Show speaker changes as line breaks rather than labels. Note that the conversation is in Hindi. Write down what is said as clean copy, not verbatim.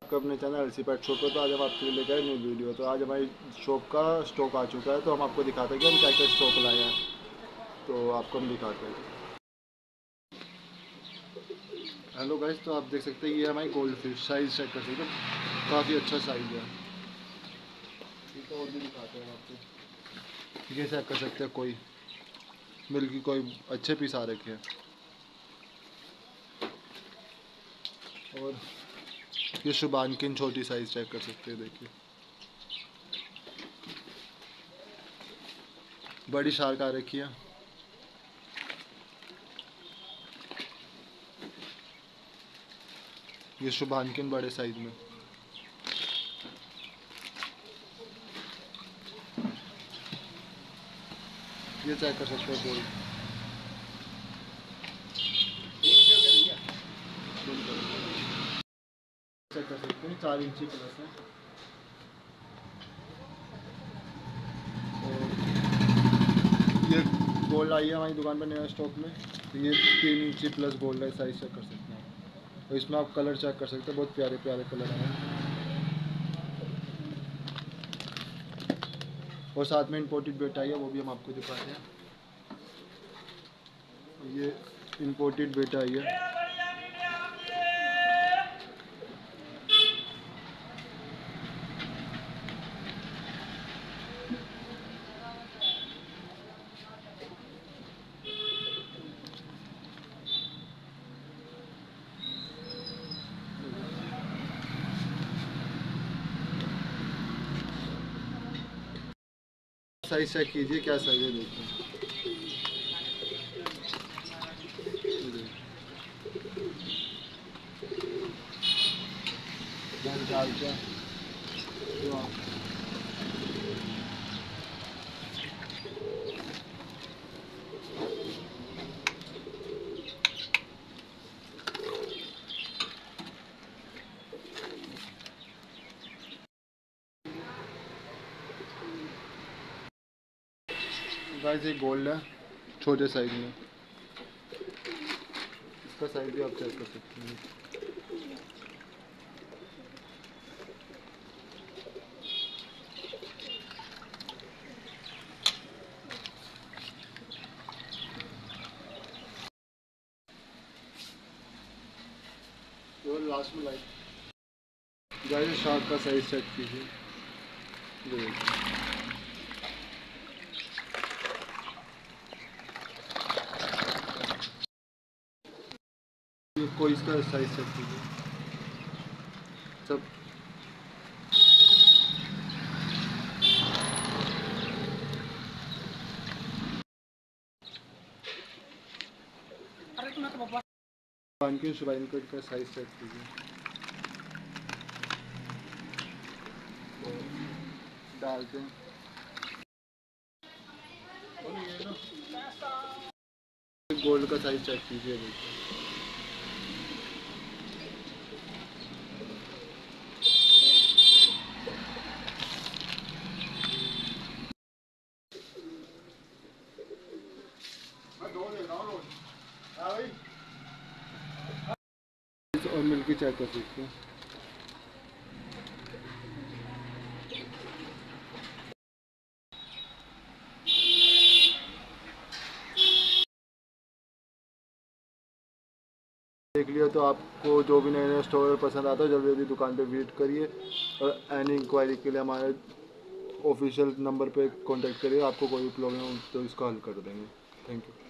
आपका अपने चैनल एलसी पेट शॉप पे। तो आज हम आपके लिए लेकर आए न्यू वीडियो। तो आज हमारी शॉप का स्टॉक आ चुका है, तो हम आपको दिखाते हैं कि हम क्या क्या स्टॉक लाए हैं, तो आपको हम दिखाते हैं। हेलो गाइस, तो आप देख सकते हैं ये हमारी गोल्ड फिश साइज़ चेक कर सकते हैं, काफ़ी अच्छा साइज़ है। ये तो और भी दिखाते हैं आपको, ये चेक कर सकते हैं, कोई मिल्की कोई अच्छे पीस आ रखे हैं। और ये शुभानकिन छोटी साइज़ चेक कर सकते हैं, देखिए बड़ी शार्क आ रखी है। ये शुभानकिन बड़े साइज में। ये चेक कर सकते हैं, गोल्ड चेक कर सकते हैं, 4 इंची प्लस है। और ये गोल्ड आई है हमारी दुकान पर नया स्टॉक में, तो ये 3 इंची प्लस गोल्ड है, साइज चेक कर सकते हैं। तो इसमें आप कलर चेक कर सकते हैं, बहुत प्यारे प्यारे कलर हैं। और साथ में इम्पोर्टेड बेट आई है, वो भी हम आपको दिखाते हैं। ये इम्पोर्टेड बेट आई है। साइज चेक कीजिए, क्या साइज है, देखिए गाइस, ये गोल्ड है छोटे साइज में। इसका साइज भी आप चेक कर सकते हैं। और लास्ट में लाइट गाइस, शार्क का साइज चेक कीजिए, कोई इसका साइज चेक कीजिए सब। पानकिन शुभाइन कट का साइज चेक कीजिए, डालते हैं। गोल्ड का साइज चेक कीजिए, देखिए और मिल्की चेक कर सकते हैं। देख लिया तो आपको जो भी नए नए स्टोर पसंद आता है, जल्दी जल्दी दुकान पे विजिट करिए। और एनी इंक्वायरी के लिए हमारे ऑफिशियल नंबर पे कांटेक्ट करिए। आपको कोई भी प्रॉब्लम हो तो इसका हल कर देंगे। Thank you.